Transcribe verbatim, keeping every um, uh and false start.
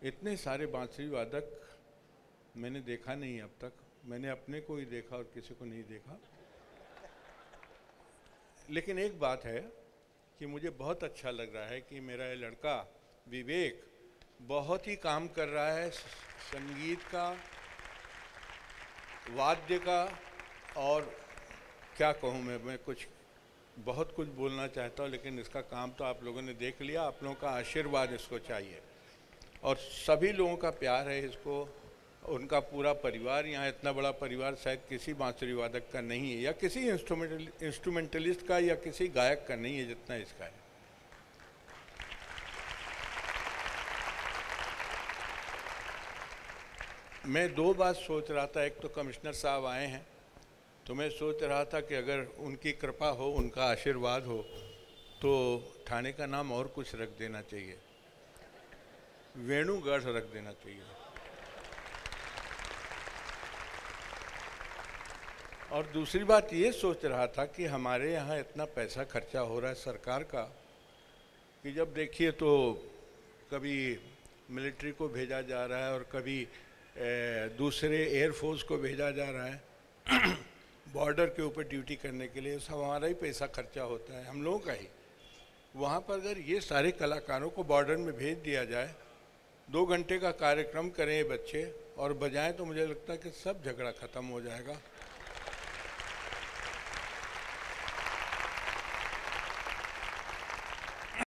इतने सारे बांसुरी वादक मैंने देखा नहीं अब तक। मैंने अपने को ही देखा और किसी को नहीं देखा। लेकिन एक बात है कि मुझे बहुत अच्छा लग रहा है कि मेरा ये लड़का विवेक बहुत ही काम कर रहा है संगीत का, वाद्य का, और क्या कहूँ मैं मैं कुछ बहुत कुछ बोलना चाहता हूँ, लेकिन इसका काम तो आप लोगों ने देख लिया। आप लोगों का आशीर्वाद इसको चाहिए और सभी लोगों का प्यार है इसको। उनका पूरा परिवार, यहाँ इतना बड़ा परिवार शायद किसी बांसुरी वादक का नहीं है, या किसी इंस्ट्रूमेंटल इंस्ट्रूमेंटलिस्ट का, या किसी गायक का नहीं है जितना इसका है। मैं दो बात सोच रहा था। एक तो कमिश्नर साहब आए हैं, तो मैं सोच रहा था कि अगर उनकी कृपा हो, उनका आशीर्वाद हो, तो थाने का नाम और कुछ रख देना चाहिए, वेणुगढ़ रख देना चाहिए। और दूसरी बात ये सोच रहा था कि हमारे यहाँ इतना पैसा खर्चा हो रहा है सरकार का, कि जब देखिए तो कभी मिलिट्री को भेजा जा रहा है और कभी दूसरे एयरफोर्स को भेजा जा रहा है बॉर्डर के ऊपर ड्यूटी करने के लिए। सब हमारा ही पैसा खर्चा होता है, हम लोगों का ही। वहाँ पर अगर ये सारे कलाकारों को बॉर्डर में भेज दिया जाए, दो घंटे का कार्यक्रम करें बच्चे और बजाएं, तो मुझे लगता है कि सब झगड़ा ख़त्म हो जाएगा।